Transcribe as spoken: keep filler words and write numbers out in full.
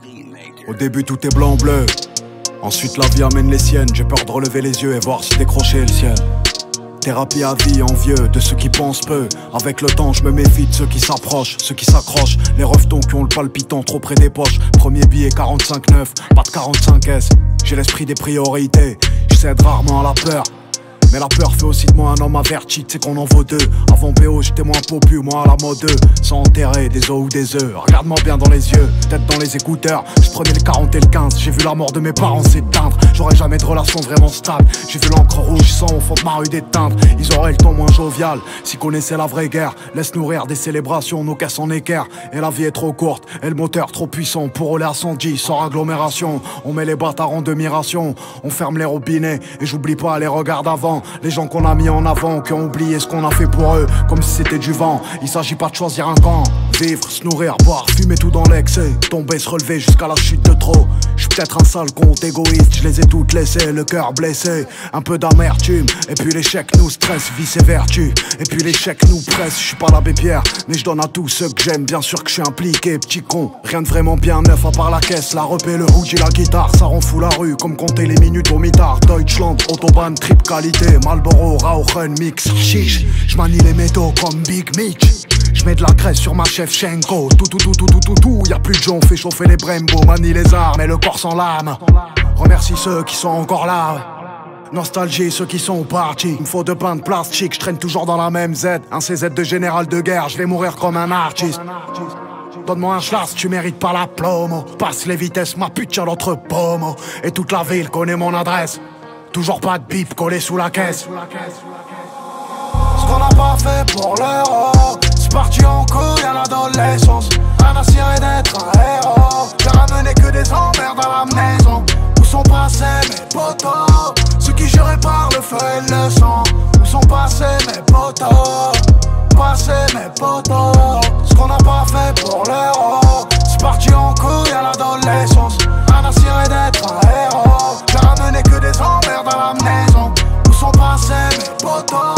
Au début tout est blanc bleu, ensuite la vie amène les siennes. J'ai peur de relever les yeux et voir si décrocher le ciel. Thérapie à vie, envieux de ceux qui pensent peu. Avec le temps je me méfie de ceux qui s'approchent, ceux qui s'accrochent. Les revetons qui ont le palpitant trop près des poches. Premier billet quarante-cinq neuf, pas de quarante-cinq S. J'ai l'esprit des priorités, je cède rarement à la peur. Mais la peur fait aussi de moi un homme averti, tu sais qu'on en vaut deux. Avant B O j'étais moins popu, moi à la mode deux. Sans enterrer des os ou des œufs, regarde-moi bien dans les yeux, tête dans les écouteurs. Je prenais le quarante et le quinze, j'ai vu la mort de mes parents s'éteindre. J'aurais jamais de relation vraiment stable, j'ai vu l'encre rouge sang au fond de ma rue d'éteindre. Ils auraient le ton moins jovial, s'ils connaissaient la vraie guerre. Laisse nourrir des célébrations, nos caisses en équerre. Et la vie est trop courte, et le moteur trop puissant pour rouler à cent dix sans agglomération. On met les bâtards en demi-ration, on ferme les robinets. Et j'oublie pas les regards d'avant, les gens qu'on a mis en avant, qui ont oublié ce qu'on a fait pour eux, comme si c'était du vent. Il s'agit pas de choisir un camp, vivre, se nourrir, boire, fumer tout dans l'excès. Tomber, se relever jusqu'à la chute de trop. J'suis peut-être un sale compte égoïste, je les ai toutes laissées, le cœur blessé. Un peu d'amertume, et puis l'échec nous stresse, vice et vertu. Et puis l'échec nous presse, j'suis pas l'abbé Pierre, mais je donne à tous ceux que j'aime. Bien sûr que je suis impliqué, petit con. Rien de vraiment bien neuf à part la caisse, la repée, le hoodie, la guitare. Ça rend fou la rue, comme compter les minutes au mitard. Deutschland, Autobahn, trip qualité, Marlboro, Rauchen, mix, chiche. J'manie les métaux comme Big Mitch. J'mets de la graisse sur ma chef Shenko. Tout tout tout tout tout tout tout. Y'a plus de gens, on fait chauffer les Brembo. Manie les armes et le corps sans lame. Remercie ceux qui sont encore là. Nostalgie ceux qui sont partis. Il me faut deux pains de plastique, je traîne toujours dans la même Z. Un C Z de général de guerre, je vais mourir comme un artiste. Donne-moi un schlass, tu mérites pas la plomo. Passe les vitesses, ma pute tient l'autre pomo. Et toute la ville connaît mon adresse. Toujours pas de bip collé sous la caisse. Ce qu'on n'a pas fait pour l'euro, c'est parti en couille à l'adolescence. Un ancien et d'être un héros. J'ai ramené que des emmerdes à la maison. Où sont passés mes potos, ceux qui juraient par le feu et le sang. Où sont passés mes potos, passés mes potos. Ce qu'on n'a pas fait pour l'euro, c'est parti en couille à l'adolescence. Un ancien et d'être un héros. J'ai ramené que des emmerdes à la maison. Où sont passés mes potos.